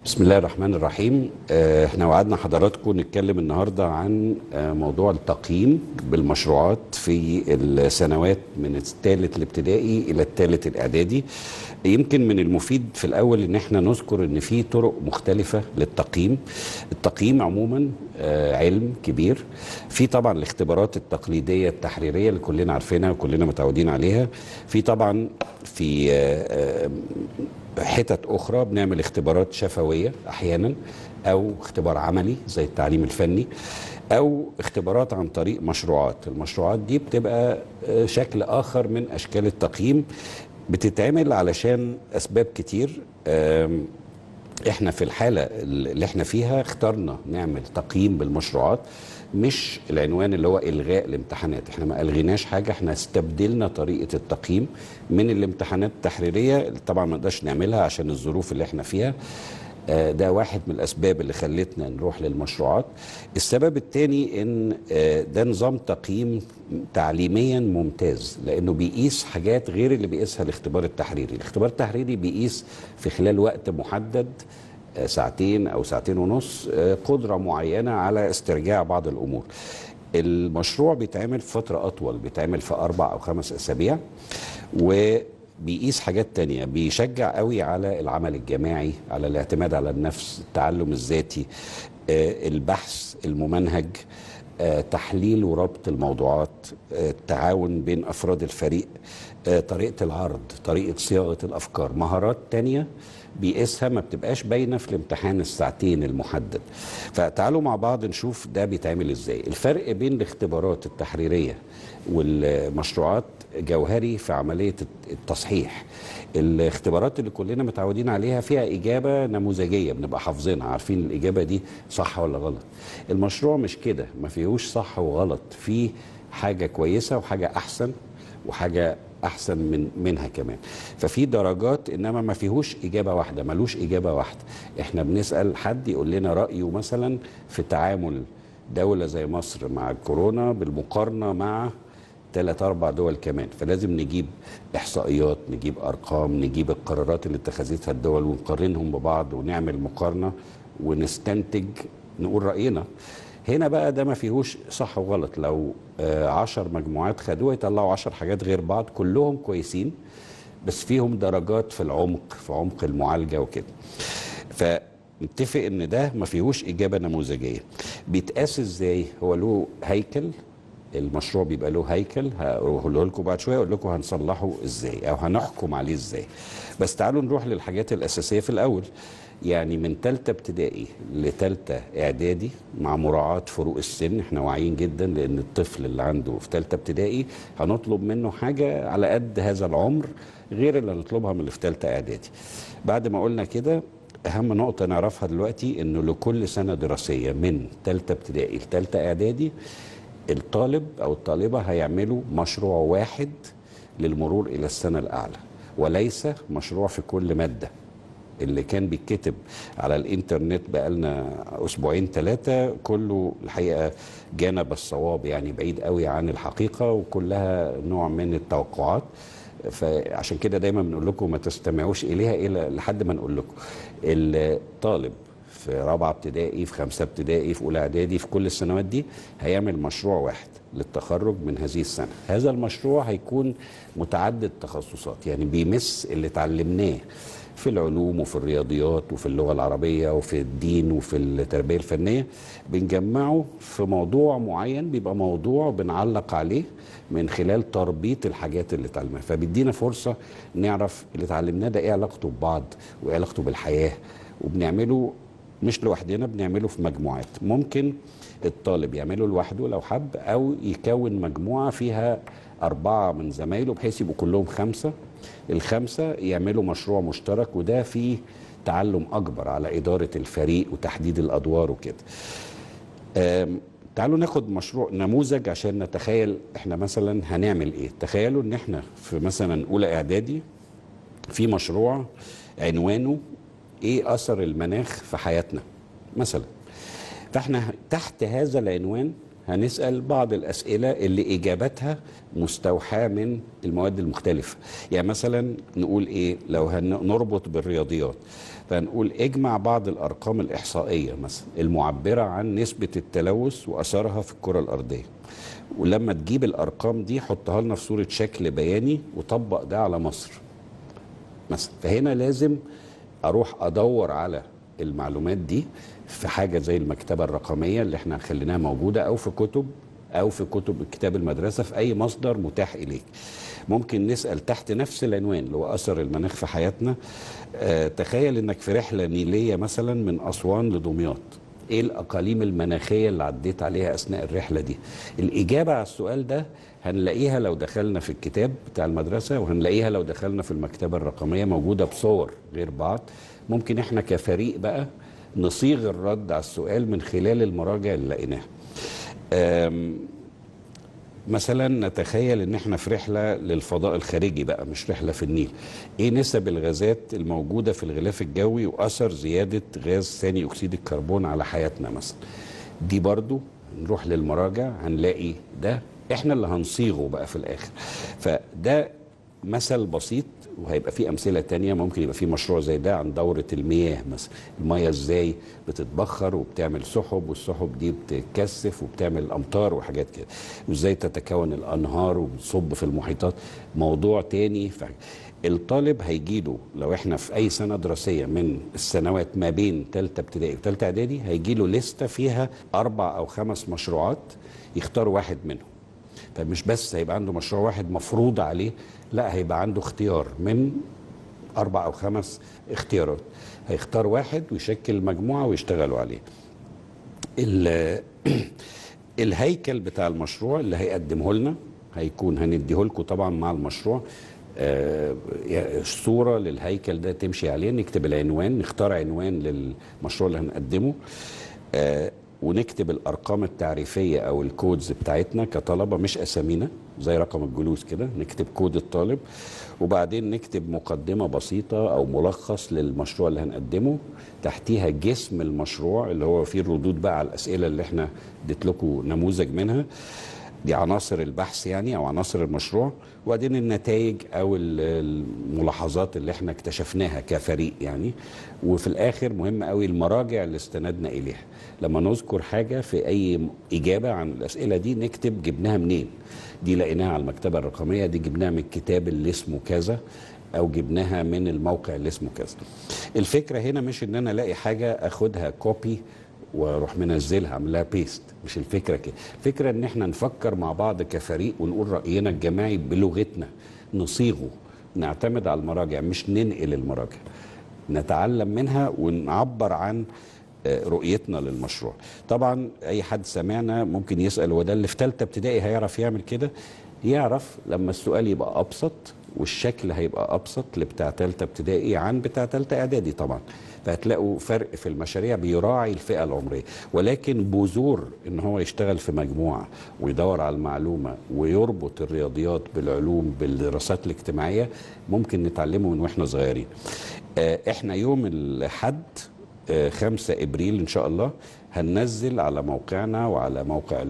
بسم الله الرحمن الرحيم. احنا وعدنا حضراتكم نتكلم النهارده عن موضوع التقييم بالمشروعات في السنوات من الثالث الابتدائي الى الثالث الاعدادي. يمكن من المفيد في الاول ان احنا نذكر ان في طرق مختلفه للتقييم. التقييم عموما علم كبير. في طبعا الاختبارات التقليديه التحريريه اللي كلنا عارفينها وكلنا متعودين عليها. في طبعا في حتت اخرى بنعمل اختبارات شفويه احيانا، او اختبار عملي زي التعليم الفني، او اختبارات عن طريق مشروعات. المشروعات دي بتبقى شكل اخر من اشكال التقييم، بتتعمل علشان اسباب كتير. احنا في الحالة اللي احنا فيها اخترنا نعمل تقييم بالمشروعات، مش العنوان اللي هو إلغاء الامتحانات. احنا ما ألغيناش حاجة، احنا استبدلنا طريقة التقييم من الامتحانات التحريرية. طبعا ما نقدرش نعملها عشان الظروف اللي احنا فيها. ده واحد من الأسباب اللي خلتنا نروح للمشروعات. السبب الثاني إن ده نظام تقييم تعليميا ممتاز، لأنه بيقيس حاجات غير اللي بيقيسها الاختبار التحريري. الاختبار التحريري بيقيس في خلال وقت محدد، ساعتين أو ساعتين ونص، قدرة معينة على استرجاع بعض الأمور. المشروع بيتعمل في فترة أطول، بيتعمل في 4 أو 5 أسابيع، وبيقيس حاجات تانية. بيشجع قوي على العمل الجماعي، على الاعتماد على النفس، التعلم الذاتي، البحث الممنهج، تحليل وربط الموضوعات، التعاون بين أفراد الفريق، طريقة العرض، طريقة صياغة الأفكار، مهارات تانية بيقيسها ما بتبقاش باينة في الامتحان الساعتين المحدد. فتعالوا مع بعض نشوف ده بيتعمل ازاي. الفرق بين الاختبارات التحريرية والمشروعات جوهري في عملية التصحيح. الاختبارات اللي كلنا متعودين عليها فيها إجابة نموذجية، بنبقى حافظينها عارفين الإجابة دي صح ولا غلط. المشروع مش كده، ما فيهوش صح وغلط، فيه حاجة كويسة وحاجة أحسن وحاجة احسن منها كمان. ففي درجات، انما ما فيهوش اجابه واحده، ملوش اجابه واحده. احنا بنسال حد يقول لنا رايه مثلا في تعامل دوله زي مصر مع الكورونا بالمقارنه مع 3 4 دول كمان. فلازم نجيب احصائيات، نجيب ارقام، نجيب القرارات اللي اتخذتها الدول ونقارنهم ببعض ونعمل مقارنه ونستنتج، نقول راينا. هنا بقى ده ما فيهوش صح وغلط. لو 10 مجموعات خدوها يطلعوا 10 حاجات غير بعض، كلهم كويسين بس فيهم درجات في العمق، في عمق المعالجة وكده. فنتفق ان ده ما فيهوش إجابة نموذجية. بيتقاس ازاي؟ هو له هيكل. المشروع بيبقى له هيكل، هقوله لكم بعد شويه، اقول لكم هنصلحه ازاي او هنحكم عليه ازاي. بس تعالوا نروح للحاجات الاساسيه في الاول. يعني من ثالثه ابتدائي لثالثه اعدادي، مع مراعاه فروق السن، احنا واعيين جدا لان الطفل اللي عنده في ثالثه ابتدائي هنطلب منه حاجه على قد هذا العمر غير اللي هنطلبها من اللي في ثالثه اعدادي. بعد ما قلنا كده، اهم نقطه نعرفها دلوقتي انه لكل سنه دراسيه من ثالثه ابتدائي لثالثه اعدادي، الطالب أو الطالبة هيعملوا مشروع واحد للمرور إلى السنة الأعلى، وليس مشروع في كل مادة. اللي كان بيتكتب على الإنترنت بقالنا أسبوعين 3 كله الحقيقة جانب الصواب، يعني بعيد قوي عن الحقيقة وكلها نوع من التوقعات. فعشان كده دايما بنقول لكم ما تستمعوش إليها إلا لحد ما نقول لكم. الطالب في 4 ابتدائي، في 5 ابتدائي، في اولى اعدادي، في كل السنوات دي هيعمل مشروع واحد للتخرج من هذه السنه. هذا المشروع هيكون متعدد تخصصات، يعني بيمس اللي اتعلمناه في العلوم وفي الرياضيات وفي اللغه العربيه وفي الدين وفي التربيه الفنيه، بنجمعه في موضوع معين، بيبقى موضوع بنعلق عليه من خلال تربيط الحاجات اللي اتعلمناها. فبيدينا فرصه نعرف اللي اتعلمناه ده ايه علاقته ببعض وايه علاقته بالحياه. وبنعمله مش لوحدنا، بنعمله في مجموعات. ممكن الطالب يعمله لوحده لو حب، أو يكون مجموعة فيها 4 من زمايله بحيث يبقوا كلهم 5. ال5 يعملوا مشروع مشترك، وده فيه تعلم أكبر على إدارة الفريق وتحديد الأدوار وكده. تعالوا ناخد مشروع نموذج عشان نتخيل احنا مثلا هنعمل ايه. تخيلوا ان احنا في مثلا أولى إعدادي في مشروع عنوانه ايه اثر المناخ في حياتنا مثلا. فاحنا تحت هذا العنوان هنسأل بعض الأسئلة اللي إجابتها مستوحاة من المواد المختلفة. يعني مثلا نقول إيه لو هنربط بالرياضيات، فنقول اجمع بعض الأرقام الإحصائية مثلا المعبرة عن نسبة التلوث وأثرها في الكرة الأرضية، ولما تجيب الأرقام دي حطها لنا في صورة شكل بياني وطبق ده على مصر مثلا. فهنا لازم أروح أدور على المعلومات دي في حاجة زي المكتبة الرقمية اللي احنا خليناها موجودة، أو في كتب، أو في كتاب المدرسة، في أي مصدر متاح إليك. ممكن نسأل تحت نفس العنوان اللي هو أثر المناخ في حياتنا. تخيل إنك في رحلة نيلية مثلا من أسوان لدمياط، ايه الاقاليم المناخيه اللي عديت عليها اثناء الرحله دي؟ الاجابه على السؤال ده هنلاقيها لو دخلنا في الكتاب بتاع المدرسه، وهنلاقيها لو دخلنا في المكتبه الرقميه موجوده بصور غير بعض. ممكن احنا كفريق بقى نصيغ الرد على السؤال من خلال المراجع اللي لقيناها. مثلا نتخيل ان احنا في رحله للفضاء الخارجي بقى، مش رحله في النيل. ايه نسب الغازات الموجوده في الغلاف الجوي واثر زياده غاز ثاني اكسيد الكربون على حياتنا مثلا؟ دي برضو نروح للمراجع هنلاقي ده احنا اللي هنصيغه بقى في الاخر. فده مثل بسيط، وهيبقى فيه امثله تانية. ممكن يبقى فيه مشروع زي ده عن دوره المياه مثلا، المياه ازاي بتتبخر وبتعمل سحب، والسحب دي بتكثف وبتعمل امطار وحاجات كده، وازاي تتكون الانهار وبتصب في المحيطات، موضوع تاني. الطالب هيجيله لو احنا في اي سنه دراسيه من السنوات ما بين ثالثه ابتدائي وثالثه اعدادي، هيجيله لسته فيها 4 أو 5 مشروعات يختار واحد منهم. فمش بس هيبقى عنده مشروع واحد مفروض عليه، لا، هيبقى عنده اختيار من 4 أو 5 اختيارات. هيختار واحد ويشكل مجموعة ويشتغلوا عليه. الهيكل بتاع المشروع اللي هيقدمه لنا هيكون هنديه لكم طبعا مع المشروع. صورة للهيكل ده تمشي عليه، نكتب العنوان، نختار عنوان للمشروع اللي هنقدمه، ونكتب الارقام التعريفيه او الكودز بتاعتنا كطلبه، مش اسامينا زي رقم الجلوس كده، نكتب كود الطالب، وبعدين نكتب مقدمه بسيطه او ملخص للمشروع اللي هنقدمه، تحتيها جسم المشروع اللي هو فيه الردود بقى على الاسئله اللي احنا اديت لكم نموذج منها، دي عناصر البحث يعني او عناصر المشروع، وبعدين النتائج او الملاحظات اللي احنا اكتشفناها كفريق يعني. وفي الاخر مهم قوي المراجع اللي استندنا اليها. لما نذكر حاجه في اي اجابه عن الاسئله دي نكتب جبناها منين، دي لقيناها على المكتبه الرقميه، دي جبناها من الكتاب اللي اسمه كذا، او جبناها من الموقع اللي اسمه كذا. الفكره هنا مش ان انا الاقي حاجه اخدها كوبي واروح منزلها اعملها بيست، مش الفكره كده. الفكره ان احنا نفكر مع بعض كفريق ونقول راينا الجماعي بلغتنا، نصيغه، نعتمد على المراجع مش ننقل المراجع، نتعلم منها ونعبر عن رؤيتنا للمشروع. طبعا اي حد سمعنا ممكن يسال هو ده اللي في ثالثه ابتدائي هيعرف يعمل كده؟ يعرف لما السؤال يبقى ابسط والشكل هيبقى ابسط لبتاع ثالثه ابتدائي عن بتاع ثالثه اعدادي طبعا. فهتلاقوا فرق في المشاريع بيراعي الفئه العمريه، ولكن بذور ان هو يشتغل في مجموعه ويدور على المعلومه ويربط الرياضيات بالعلوم بالدراسات الاجتماعيه ممكن نتعلمه من واحنا صغيرين. احنا يوم الاحد 5 ابريل ان شاء الله هننزل على موقعنا وعلى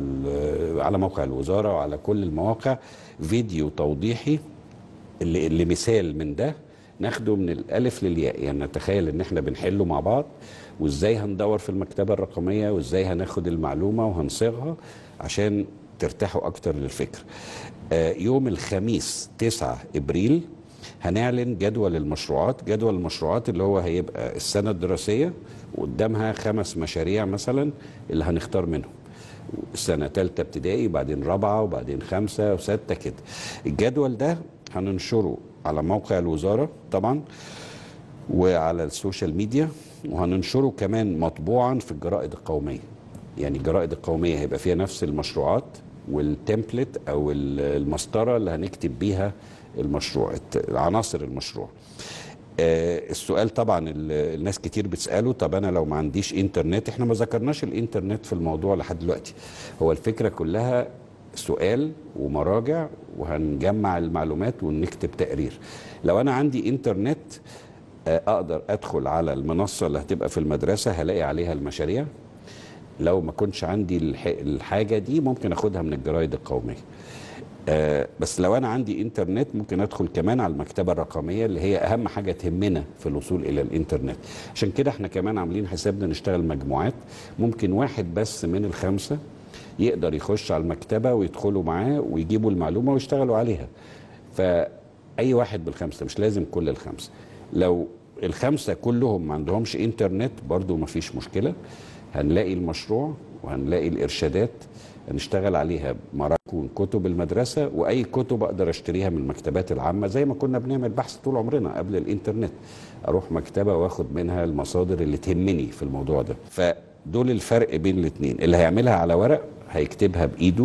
موقع الوزاره وعلى كل المواقع فيديو توضيحي اللي مثال من ده، ناخده من الالف للياء. يعني نتخيل ان احنا بنحله مع بعض، وازاي هندور في المكتبه الرقميه، وازاي هناخد المعلومه وهنصيغها عشان ترتاحوا اكتر للفكر. يوم الخميس 9 ابريل هنعلن جدول المشروعات. جدول المشروعات اللي هو هيبقى السنه الدراسيه وقدامها 5 مشاريع مثلا اللي هنختار منهم، السنه ثالثه ابتدائي وبعدين رابعه وبعدين 5 و6 كده. الجدول ده هننشره على موقع الوزاره طبعا وعلى السوشيال ميديا، وهننشره كمان مطبوعا في الجرائد القوميه. يعني الجرائد القوميه هيبقى فيها نفس المشروعات والتمبلت او المسطره اللي هنكتب بيها المشروع، عناصر المشروع. السؤال طبعا الناس كتير بتسأله، طب أنا لو ما عنديش إنترنت؟ إحنا ما ذكرناش الإنترنت في الموضوع لحد دلوقتي. هو الفكرة كلها سؤال ومراجع وهنجمع المعلومات ونكتب تقرير. لو أنا عندي إنترنت أقدر أدخل على المنصة اللي هتبقى في المدرسة، هلاقي عليها المشاريع، لو ما كنتش عندي الحاجه دي ممكن اخدها من الجرايد القوميه. بس لو انا عندي انترنت ممكن ادخل كمان على المكتبه الرقميه اللي هي اهم حاجه تهمنا في الوصول الى الانترنت. عشان كده احنا كمان عاملين حسابنا نشتغل مجموعات، ممكن واحد بس من الخمسه يقدر يخش على المكتبه ويدخلوا معاه ويجيبوا المعلومه ويشتغلوا عليها. فاي واحد بالخمسه، مش لازم كل الخمسه. لو الخمسه كلهم ما عندهمش انترنت برضو ما فيش مشكله، هنلاقي المشروع وهنلاقي الارشادات هنشتغل عليها مراكون كتب المدرسة، وأي كتب أقدر أشتريها من المكتبات العامة زي ما كنا بنعمل بحث طول عمرنا قبل الإنترنت. أروح مكتبة وأخد منها المصادر اللي تهمني في الموضوع ده. فدول الفرق بين الاتنين، اللي هيعملها على ورق هيكتبها بإيده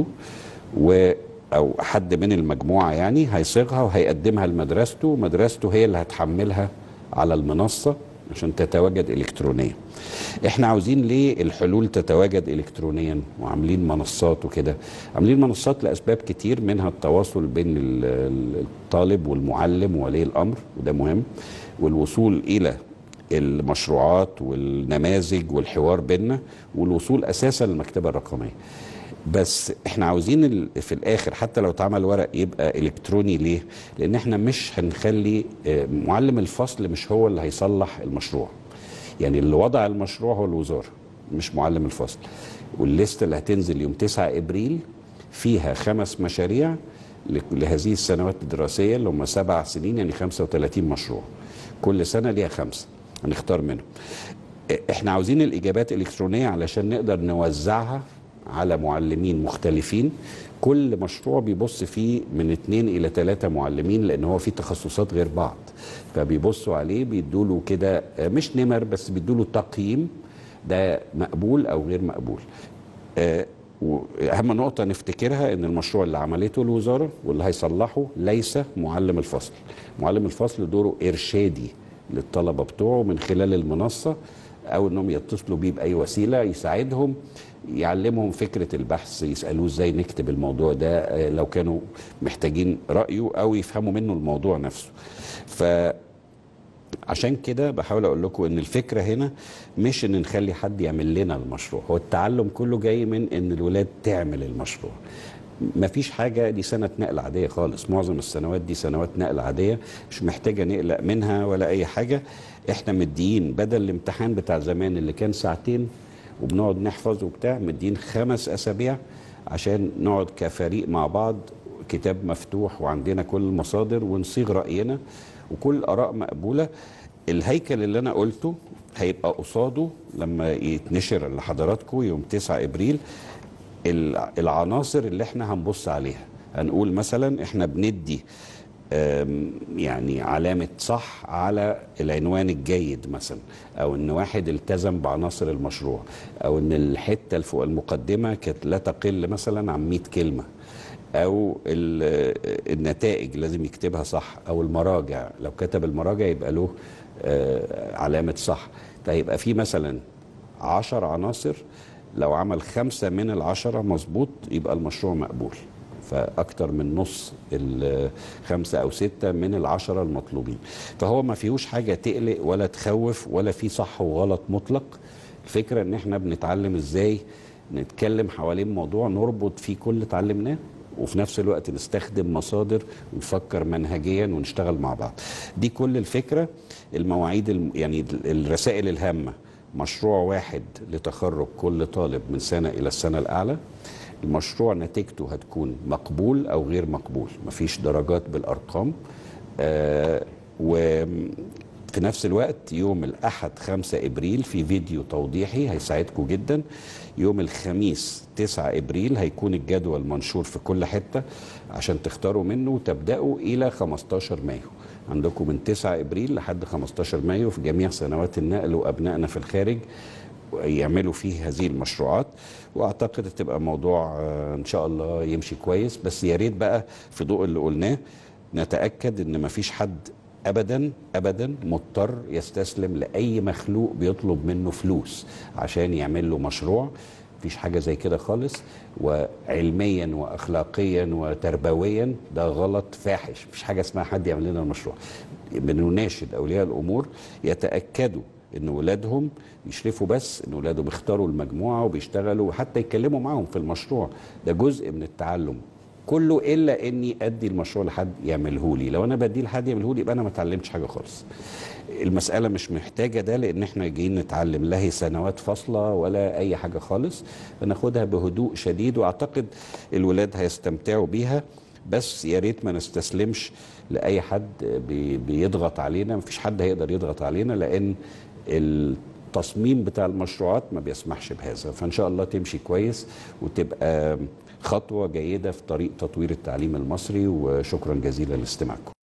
أو حد من المجموعة يعني هيصيغها وهيقدمها لمدرسته، مدرسته هي اللي هتحملها على المنصة عشان تتواجد إلكترونيا. احنا عاوزين ليه الحلول تتواجد الكترونيا وعاملين منصات وكده؟ عاملين منصات لاسباب كتير، منها التواصل بين الطالب والمعلم وولي الامر وده مهم، والوصول الى المشروعات والنماذج والحوار بيننا، والوصول اساسا للمكتبه الرقميه. بس احنا عاوزين في الاخر حتى لو اتعمل ورق يبقى الكتروني. ليه؟ لان احنا مش هنخلي معلم الفصل مش هو اللي هيصلح المشروع. يعني اللي وضع المشروع هو الوزارة مش معلم الفصل. والليست اللي هتنزل يوم 9 ابريل فيها 5 مشاريع لهذه السنوات الدراسية اللي هم 7 سنين، يعني 35 مشروع، كل سنة ليها 5 هنختار منهم. احنا عاوزين الاجابات الالكترونية علشان نقدر نوزعها على معلمين مختلفين. كل مشروع بيبص فيه من 2 إلى 3 معلمين، لان هو فيه تخصصات غير بعض، فبيبصوا عليه بيدوا له كده مش نمر بس بيدوا له تقييم، ده مقبول او غير مقبول. واهم نقطه نفتكرها ان المشروع اللي عملته الوزاره واللي هيصلحه ليس معلم الفصل. معلم الفصل دوره ارشادي للطلبه بتوعه من خلال المنصه، او انهم يتصلوا بيه باي وسيله يساعدهم، يعلمهم فكره البحث، يسالوه ازاي نكتب الموضوع ده لو كانوا محتاجين رايه، او يفهموا منه الموضوع نفسه. عشان كده بحاول اقول لكم ان الفكره هنا مش ان نخلي حد يعمل لنا المشروع، هو التعلم كله جاي من ان الولاد تعمل المشروع. مفيش حاجه، دي سنه نقل عاديه خالص، معظم السنوات دي سنوات نقل عاديه مش محتاجه نقلق منها ولا اي حاجه. احنا مديين بدل الامتحان بتاع زمان اللي كان ساعتين وبنقعد نحفظ وبتاع، مديين 5 أسابيع عشان نقعد كفريق مع بعض، كتاب مفتوح وعندنا كل المصادر ونصيغ راينا وكل اراء مقبوله. الهيكل اللي انا قلته هيبقى قصاده لما يتنشر لحضراتكم يوم 9 ابريل العناصر اللي احنا هنبص عليها. هنقول مثلا احنا بندي يعني علامة صح على العنوان الجيد مثلا، او ان واحد التزم بعناصر المشروع، او ان الحتة اللي فوق المقدمة كانت لا تقل مثلا عن 100 كلمة، او النتائج لازم يكتبها صح، او المراجع لو كتب المراجع يبقى له علامة صح. فيبقى في مثلا 10 عناصر، لو عمل 5 من ال10 مظبوط يبقى المشروع مقبول، فأكتر من نص 5 أو 6 من ال10 المطلوبين. فهو ما فيهوش حاجة تقلق ولا تخوف ولا فيه صح وغلط مطلق. الفكرة ان احنا بنتعلم ازاي نتكلم حوالين موضوع نربط فيه كل اللي اتعلمناه، وفي نفس الوقت نستخدم مصادر ونفكر منهجيا ونشتغل مع بعض. دي كل الفكرة. المواعيد يعني الرسائل الهامة: مشروع واحد لتخرج كل طالب من سنة إلى السنة الأعلى. المشروع نتيجته هتكون مقبول أو غير مقبول، مفيش درجات بالأرقام. وفي نفس الوقت يوم الأحد 5 إبريل في فيديو توضيحي هيساعدكم جدا. يوم الخميس 9 إبريل هيكون الجدول منشور في كل حتة عشان تختاروا منه وتبدأوا إلى 15 مايو. عندكم من 9 إبريل لحد 15 مايو في جميع سنوات النقل وأبنائنا في الخارج يعملوا فيه هذه المشروعات، واعتقد تبقى موضوع ان شاء الله يمشي كويس. بس يا ريت بقى في ضوء اللي قلناه نتاكد ان مفيش حد ابدا ابدا مضطر يستسلم لاي مخلوق بيطلب منه فلوس عشان يعمل له مشروع. مفيش حاجه زي كده خالص، وعلميا واخلاقيا وتربويا ده غلط فاحش. مفيش حاجه اسمها حد يعمل لنا المشروع. بنناشد اولياء الامور يتاكدوا ان ولادهم يشرفوا بس ان ولادهم اختاروا المجموعه وبيشتغلوا، وحتى يتكلموا معاهم في المشروع. ده جزء من التعلم كله، الا اني ادي المشروع لحد يعمله لي. لو انا بديه لحد يعمله لي يبقى انا ما اتعلمتش حاجه خالص. المساله مش محتاجه ده، لان احنا جايين نتعلم، لا هي سنوات فاصله ولا اي حاجه خالص. بناخدها بهدوء شديد، واعتقد الولاد هيستمتعوا بيها. بس يا ريت ما نستسلمش لاي حد بيضغط علينا. مفيش حد هيقدر يضغط علينا، لان التصميم بتاع المشروعات ما بيسمحش بهذا. فان شاء الله تمشي كويس وتبقى خطوة جيدة في طريق تطوير التعليم المصري. وشكرا جزيلا لاستماعكم.